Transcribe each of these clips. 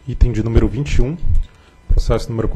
Item de número 21, processo número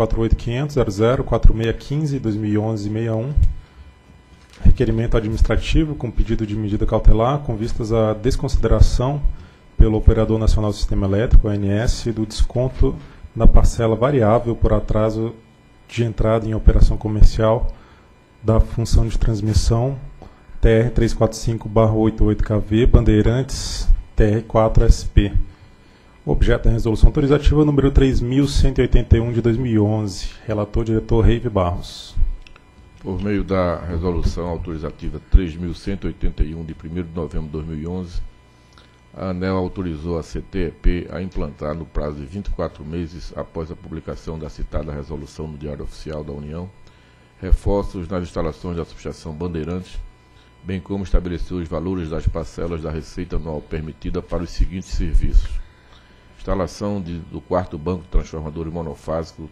48.500.00.4615.2011.61, requerimento administrativo com pedido de medida cautelar com vistas à desconsideração pelo Operador Nacional do Sistema Elétrico, ONS, do desconto da parcela variável por atraso de entrada em operação comercial da função de transmissão TR 345/88KV Bandeirantes TR4SP. O objeto da resolução autorizativa número 3.181 de 2011. Relator, diretor Reive Barros. Por meio da resolução autorizativa 3.181 de 1º de novembro de 2011, a ANEEL autorizou a CTEP a implantar, no prazo de 24 meses após a publicação da citada resolução no Diário Oficial da União, reforços nas instalações da subestação Bandeirantes, bem como estabeleceu os valores das parcelas da receita anual permitida para os seguintes serviços: instalação do quarto banco de transformadores monofásico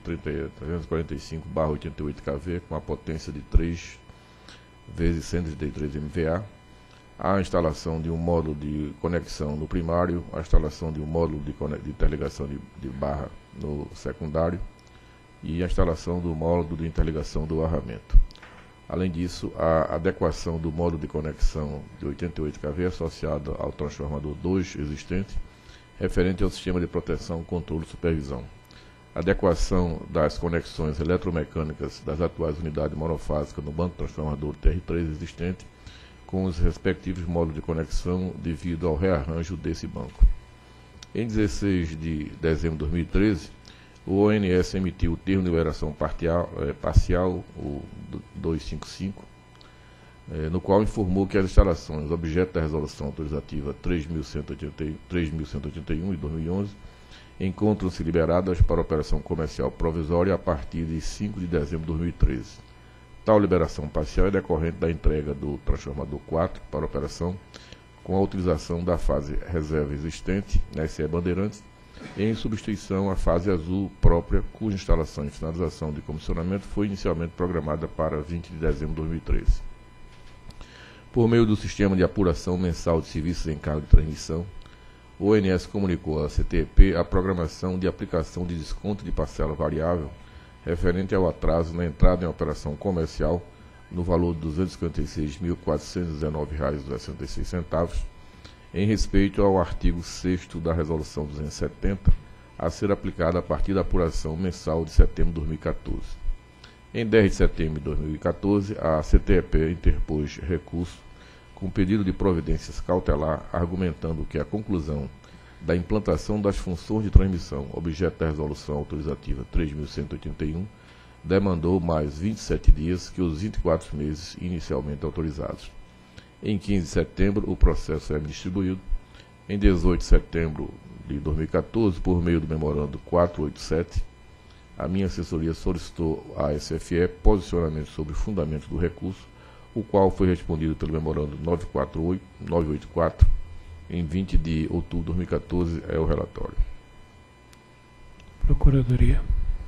345/88KV com a potência de 3 vezes 133 MVA, a instalação de um módulo de conexão no primário, a instalação de um módulo de interligação de barra no secundário e a instalação do módulo de interligação do arramento. Além disso, a adequação do módulo de conexão de 88KV associado ao transformador 2 existente, referente ao sistema de proteção, controle e supervisão. Adequação das conexões eletromecânicas das atuais unidades monofásicas no banco transformador TR3 existente, com os respectivos módulos de conexão devido ao rearranjo desse banco. Em 16 de dezembro de 2013, o ONS emitiu o termo de liberação parcial, o 255, no qual informou que as instalações objeto da resolução autorizativa 3.181 de 2011 encontram-se liberadas para operação comercial provisória a partir de 5 de dezembro de 2013. Tal liberação parcial é decorrente da entrega do transformador 4 para operação com a utilização da fase reserva existente na SE Bandeirantes, em substituição à fase azul própria, cuja instalação e finalização de comissionamento foi inicialmente programada para 20 de dezembro de 2013. Por meio do sistema de apuração mensal de serviços em cargo de transmissão, o ONS comunicou à CTEP a programação de aplicação de desconto de parcela variável referente ao atraso na entrada em operação comercial no valor de R$ 256.419,66, em respeito ao artigo 6º da Resolução 270, a ser aplicada a partir da apuração mensal de setembro de 2014. Em 10 de setembro de 2014, a CTEP interpôs recurso com pedido de providências cautelar, argumentando que a conclusão da implantação das funções de transmissão, objeto da resolução autorizativa 3.181, demandou mais 27 dias que os 24 meses inicialmente autorizados. Em 15 de setembro, o processo é distribuído. Em 18 de setembro de 2014, por meio do memorando 487, a minha assessoria solicitou à SFE posicionamento sobre o fundamento do recurso, o qual foi respondido pelo memorando 984. Em 20 de outubro de 2014 é o relatório. Procuradoria.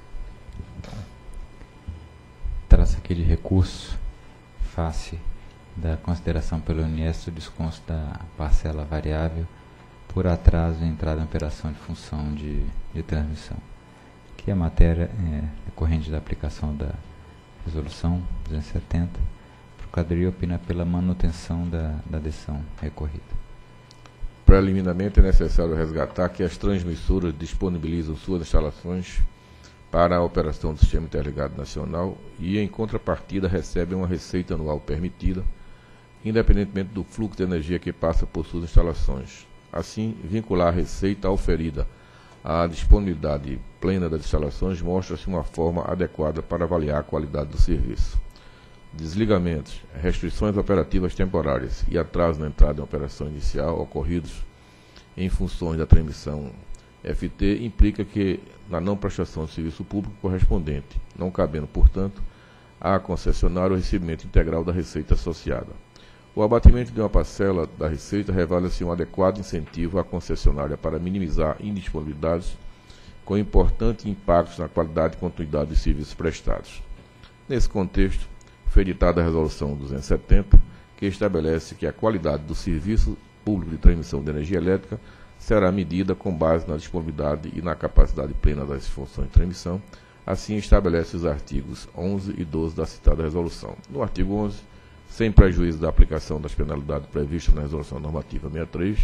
Trata-se aqui de recurso face da consideração pelo ONS do desconto da parcela variável por atraso em entrada em operação de função de transmissão. Aqui a matéria é decorrente da aplicação da resolução 270. A Procuradoria opina pela manutenção da decisão recorrida. Preliminarmente é necessário resgatar que as transmissoras disponibilizam suas instalações para a operação do Sistema Interligado Nacional e, em contrapartida, recebem uma receita anual permitida, independentemente do fluxo de energia que passa por suas instalações. Assim, vincular a receita oferida à disponibilidade plena das instalações mostra-se uma forma adequada para avaliar a qualidade do serviço. Desligamentos, restrições operativas temporárias e atraso na entrada em operação inicial ocorridos em funções da transmissão FT implica que na não prestação de serviço público correspondente, não cabendo, portanto, à concessionária o recebimento integral da receita associada. O abatimento de uma parcela da receita revela-se um adequado incentivo à concessionária para minimizar indisponibilidades com importantes impactos na qualidade e continuidade dos serviços prestados. Nesse contexto, foi editada a Resolução 270, que estabelece que a qualidade do serviço público de transmissão de energia elétrica será medida com base na disponibilidade e na capacidade plena das funções de transmissão. Assim estabelece os artigos 11 e 12 da citada resolução. No artigo 11, sem prejuízo da aplicação das penalidades previstas na Resolução Normativa 63,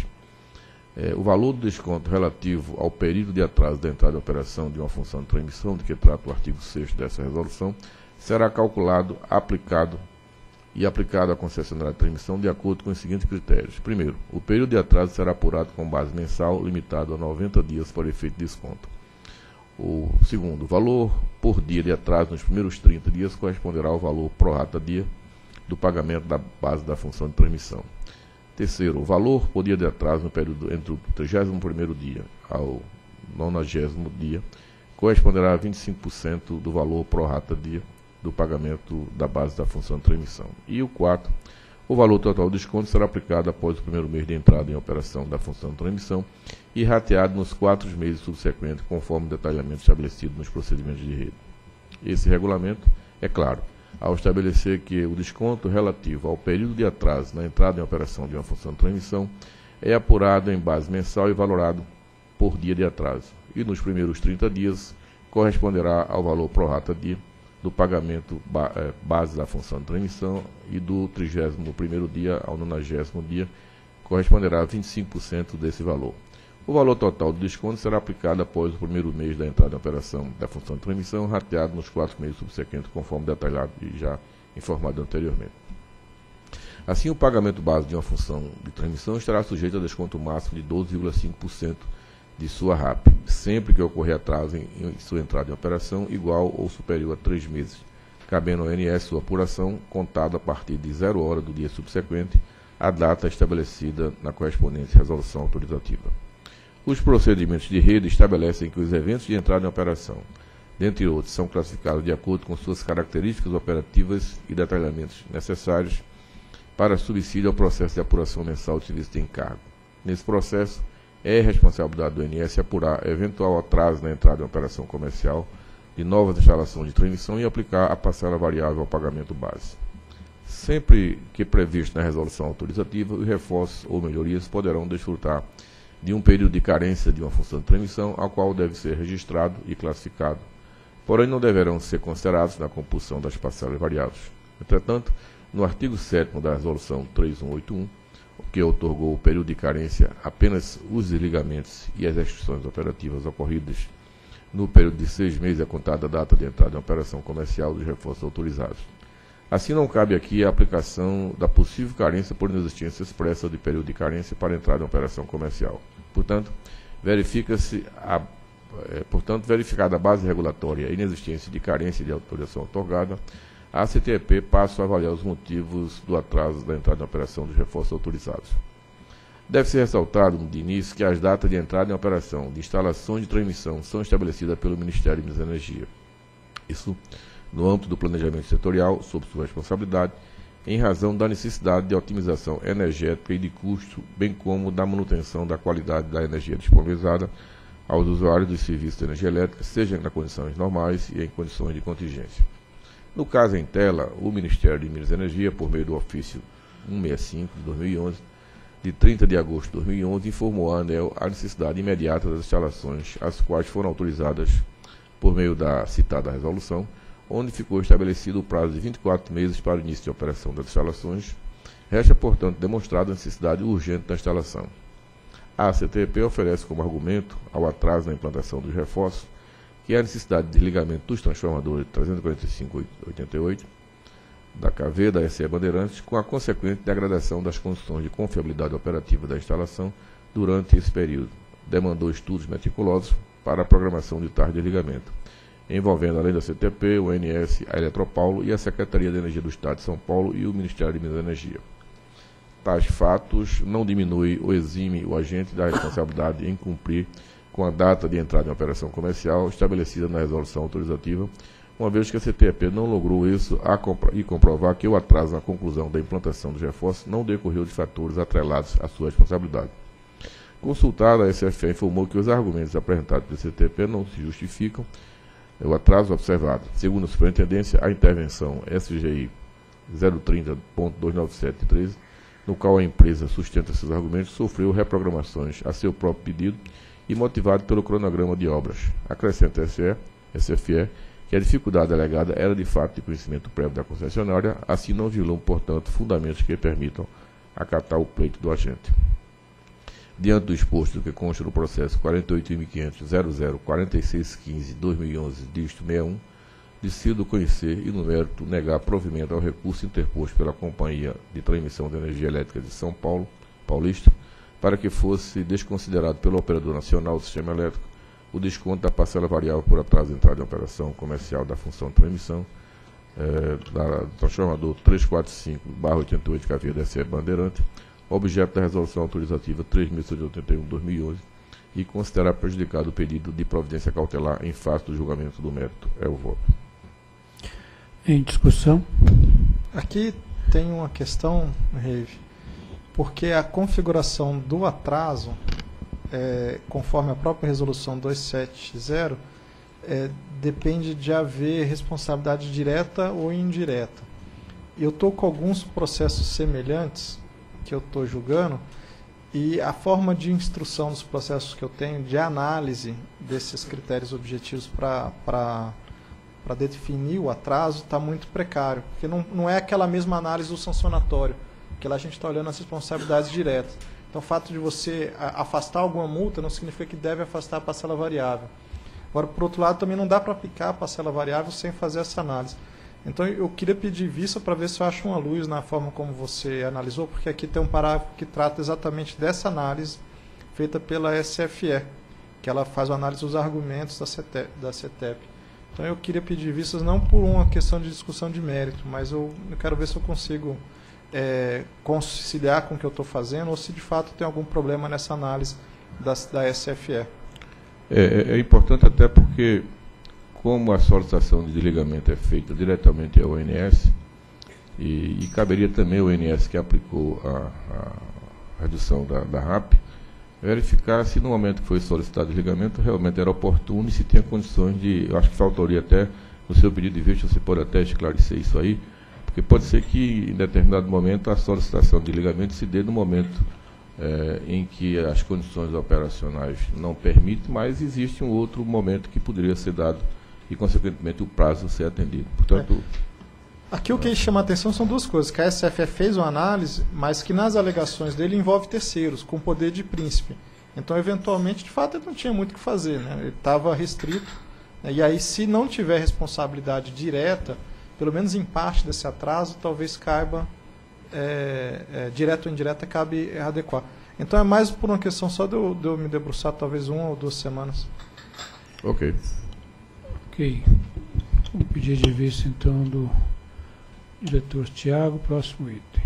o valor do desconto relativo ao período de atraso da entrada em operação de uma função de transmissão, de que trata o artigo 6º dessa resolução, será calculado, aplicado à concessionária de transmissão de acordo com os seguintes critérios. Primeiro, o período de atraso será apurado com base mensal, limitado a 90 dias para efeito de desconto. O segundo, o valor por dia de atraso nos primeiros 30 dias corresponderá ao valor pro rata dia do pagamento da base da função de transmissão. Terceiro, o valor por dia de atraso no período entre o 31º dia ao 90º dia corresponderá a 25% do valor pro rata dia do pagamento da base da função de transmissão. E o quarto, o valor total do desconto será aplicado após o primeiro mês de entrada em operação da função de transmissão e rateado nos 4 meses subsequentes, conforme o detalhamento estabelecido nos procedimentos de rede. Esse regulamento, é claro, ao estabelecer que o desconto relativo ao período de atraso na entrada em operação de uma função de transmissão é apurado em base mensal e valorado por dia de atraso, e nos primeiros 30 dias corresponderá ao valor pro rata dia do pagamento base da função de transmissão e do 31º dia ao 90º dia corresponderá a 25% desse valor. O valor total do desconto será aplicado após o primeiro mês da entrada em operação da função de transmissão, rateado nos 4 meses subsequentes, conforme detalhado e já informado anteriormente. Assim, o pagamento base de uma função de transmissão estará sujeito a desconto máximo de 12,5% de sua RAP, sempre que ocorrer atraso em sua entrada em operação igual ou superior a 3 meses, cabendo ao ONS sua apuração contada a partir de 0 hora do dia subsequente à data estabelecida na correspondente resolução autorizativa. Os procedimentos de rede estabelecem que os eventos de entrada em operação, dentre outros, são classificados de acordo com suas características operativas e detalhamentos necessários para subsídio ao processo de apuração mensal de serviço de encargo. Nesse processo, é responsabilidade do ONS apurar eventual atraso na entrada em operação comercial de novas instalações de transmissão e aplicar a parcela variável ao pagamento base. Sempre que previsto na resolução autorizativa, os reforços ou melhorias poderão desfrutar de um período de carência de uma função de transmissão, ao qual deve ser registrado e classificado, porém não deverão ser considerados na composição das parcelas variáveis. Entretanto, no artigo 7º da resolução 3181, que outorgou o período de carência apenas os desligamentos e as restrições operativas ocorridas no período de 6 meses a contar da data de entrada em operação comercial dos reforços autorizados. Assim, não cabe aqui a aplicação da possível carência por inexistência expressa de período de carência para entrada em operação comercial. Portanto, verificada a base regulatória e inexistência de carência de autorização outorgada, a ACTEP passa a avaliar os motivos do atraso da entrada em operação dos reforços autorizados. Deve ser ressaltado, de início, que as datas de entrada em operação de instalações de transmissão são estabelecidas pelo Ministério de Minas e Energia. Isso no âmbito do planejamento setorial, sob sua responsabilidade, em razão da necessidade de otimização energética e de custo, bem como da manutenção da qualidade da energia disponibilizada aos usuários dos serviços de energia elétrica, seja em condições normais e em condições de contingência. No caso em tela, o Ministério de Minas e Energia, por meio do ofício 165 de 2011, de 30 de agosto de 2011, informou à ANEEL a necessidade imediata das instalações, as quais foram autorizadas por meio da citada resolução, onde ficou estabelecido o prazo de 24 meses para o início de operação das instalações. Resta, portanto, demonstrada a necessidade urgente da instalação. A ACTEP oferece como argumento ao atraso na implantação dos reforços que é a necessidade de desligamento dos transformadores 345/88 da KV da SE Bandeirantes, com a consequente degradação das condições de confiabilidade operativa da instalação durante esse período. Demandou estudos meticulosos para a programação de tais de desligamento, envolvendo, além da CTP, o ONS, a Eletropaulo e a Secretaria de Energia do Estado de São Paulo e o Ministério de Minas e Energia. Tais fatos não diminuem ou exime o agente da responsabilidade em cumprir com a data de entrada em operação comercial estabelecida na resolução autorizativa, uma vez que a CTEP não logrou isso e comprovar que o atraso na conclusão da implantação dos reforços não decorreu de fatores atrelados à sua responsabilidade. Consultada, a SFE informou que os argumentos apresentados pela CTEP não se justificam o atraso observado. Segundo a superintendência, a intervenção SGI 030.29713 no qual a empresa sustenta seus argumentos, sofreu reprogramações a seu próprio pedido e motivado pelo cronograma de obras. Acrescenta a SFE que a dificuldade alegada era de fato de conhecimento prévio da concessionária, assim não violou, portanto, fundamentos que permitam acatar o pleito do agente. Diante do exposto que consta no processo 48.500.00.4615/2011, dígito 61, decido conhecer e, no mérito, negar provimento ao recurso interposto pela Companhia de Transmissão de Energia Elétrica de São Paulo, Paulista, para que fosse desconsiderado pelo Operador Nacional do Sistema Elétrico o desconto da parcela variável por atraso de entrada em operação comercial da função de transmissão da transformador 345/88 kV da SE Bandeirante, objeto da resolução autorizativa 3.181/2011, e considerar prejudicado o pedido de providência cautelar em face do julgamento do mérito. É o voto. Em discussão? Aqui tem uma questão, Reive, porque a configuração do atraso, conforme a própria resolução 270, depende de haver responsabilidade direta ou indireta. Eu estou com alguns processos semelhantes que eu estou julgando, e a forma de instrução dos processos que eu tenho, de análise desses critérios objetivos para definir o atraso, está muito precário, porque não é aquela mesma análise do sancionatório, porque lá a gente está olhando as responsabilidades diretas. Então, o fato de você afastar alguma multa não significa que deve afastar a parcela variável. Agora, por outro lado, também não dá para aplicar a parcela variável sem fazer essa análise. Então, eu queria pedir vista para ver se eu acho uma luz na forma como você analisou, porque aqui tem um parágrafo que trata exatamente dessa análise feita pela SFE, que ela faz a análise dos argumentos da CETEP. Então, eu queria pedir vistas não por uma questão de discussão de mérito, mas eu quero ver se eu consigo conciliar com o que eu estou fazendo, ou se de fato tem algum problema nessa análise da SFE. É importante até porque, como a solicitação de desligamento é feita diretamente ao ONS, e caberia também ao ONS que aplicou a redução da RAP, verificar se no momento que foi solicitado o desligamento realmente era oportuno e se tinha condições de, eu acho que faltaria até, no seu pedido de vista, você pode até esclarecer isso aí, porque pode ser que em determinado momento a solicitação de desligamento se dê no momento em que as condições operacionais não permitem, mas existe um outro momento que poderia ser dado e, consequentemente, o prazo ser atendido. Portanto, aqui o que chama a atenção são duas coisas, que a SFE fez uma análise, mas que nas alegações dele envolve terceiros, com poder de príncipe. Então, eventualmente, de fato, ele não tinha muito o que fazer, né? Ele estava restrito, né? E aí, se não tiver responsabilidade direta, pelo menos em parte desse atraso, talvez caiba, direta ou indireta, cabe adequar. Então, é mais por uma questão só de eu me debruçar, talvez 1 ou 2 semanas. ok. Ok. O pedido de vista, então, do diretor Tiago, próximo item.